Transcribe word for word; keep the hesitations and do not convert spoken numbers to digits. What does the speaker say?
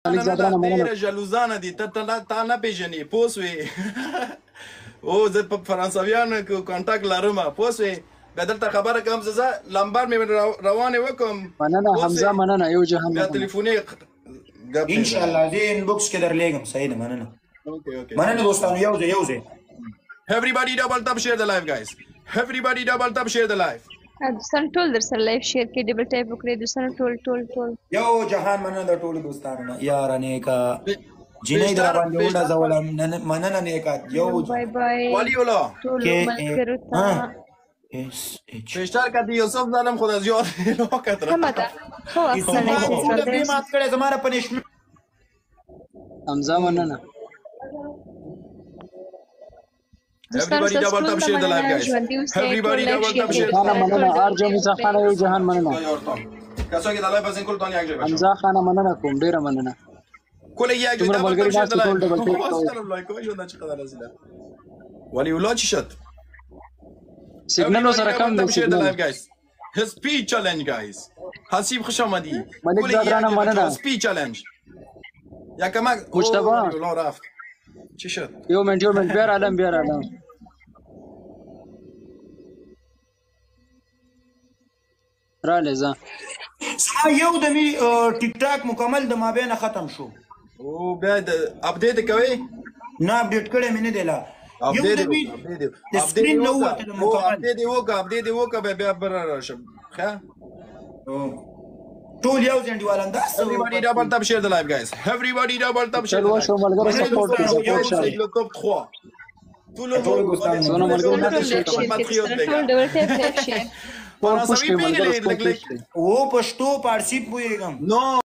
ملک نه زادران دا مننه ډېره جلوزانه دي ته ته تا نه پېژنې پوه سوې او زه په فرانسویانو کې کانټاکټ لرم پوه سوې بیا دلته خبره کوم زه ځه لمبر مې روانې وکړم مننه حمزه مننه یو جهان بیا مننه تلیفوني ګپ ان شاء الله زه انبوکس کې درلېږم صحیح ده مننه اوکې اوکې مننه دوستانو یو ځای یو ځای everybody double tap share the live guys everybody double tap share the live دوستان ټول در سره لایف شیر کې ډبل ټایپ وکړئ دوستان ټول ټول ټول یو جهان مننه د ټولو دوستانو نه یار نیکا جنې در باندې وډا زولم مننه نیکا یو بای بای والی ولا ټول ملګرو ته اس اچ فشتار کدی یوسف ظالم خدا زیاد نو کتر هم ده خو اصلا څه به مات کړي زماره پنیشمنت حمزه مننه everybody double tap share the live guys everybody double tap share خانه مننه ارجو میزه خانه یو جهان مننه کسو کې د لایو بزن کول دنیا کې حمزه خانه مننه کوم ډیره مننه کله یې اجازه تمره ملګری double tap share the ناس ټول live ډبل ټیپ استغفر الله کوم ژوند چې قدر رسیدا ولی ولاد شت سیګنال سره کم دی share the live guys his speed challenge guys حسیب خوش آمدی ملک زادران مننه speed challenge یا کما مجتبی ولا رفت چی شد یو منټ یو منټ بیا عالم بیا عالم را لزا یو د می ټیک ټاک مکمل د مابین ختم شو او بیا د اپډیټ کوي نه اپډیټ کړی مې نه دی لا یو اپډیټ د می د سکرین نو وته د مکمل اپډیټ وکړه اپډیټ وکړه بیا بر راشم ښه ټول یو ځندې والنده everybody double tap share the live guys everybody double tap share چلو شو ملګری سپورټ کوي le top trois tout le ټول monde ګوستان سونه ملګری ټول لایف شیر کې ټول ډبل ټایپ لایف شیر فرانسوي پیګلې لګ لګ و پښتو پارسی پوهېږم نو